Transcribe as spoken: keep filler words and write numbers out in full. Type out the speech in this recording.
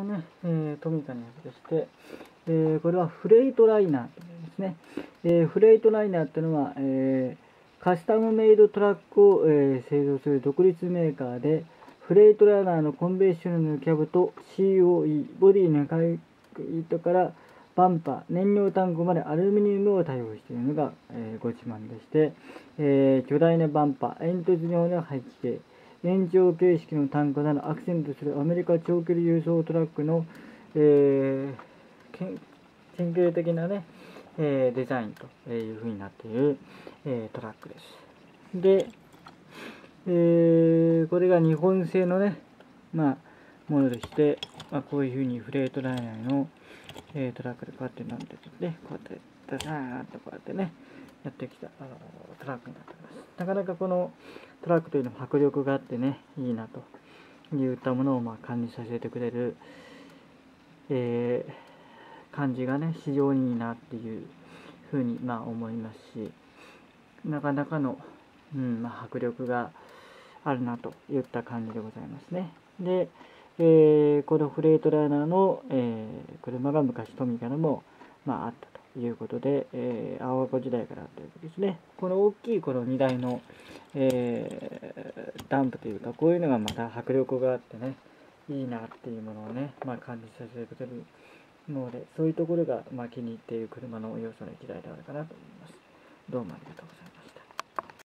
ね、えー、トミカのやつでして、えー、これはフレイトライナーというですね、えー、フレイトライナーっていうのは、えー、カスタムメイドトラックを、えー、製造する独立メーカーで、フレイトライナーのコンベンショナルのキャブと シーオーイー、ボディの回糸からバンパー、燃料タンクまでアルミニウムを対応しているのが、えー、ご自慢でして、えー、巨大なバンパー、煙突状の排気系、延長形式のタンクなどアクセントするアメリカ長距離輸送トラックの、えー、典型的なね、えー、デザインという風になっている、えー、トラックです。で、えー、これが日本製のね、まあ、ものでして、まあ、こういう風にフレートライナーの、えー、トラックでこうやってなんてね、こうやってダサーンとこうやってね、やってきたあのトラックになっています。なかなかこのトラックというのも迫力があってね、いいなといったものをまあ感じさせてくれる、えー、感じがね、非常にいいなっていうふうにまあ思いますし、なかなかの、うんまあ、迫力があるなといった感じでございますね。で、えー、このフレートライナーの、えー、車が昔トミカでも、まあ、あったということで、えー、青箱時代からあったわけですね。この大きいこの荷台の、えー、ダンプというか、こういうのがまた迫力があってね、いいなっていうものをね、まあ、感じさせてくれるので、そういうところが、まあ、気に入っている車の要素の一台であるかなと思います。どうもありがとうございます。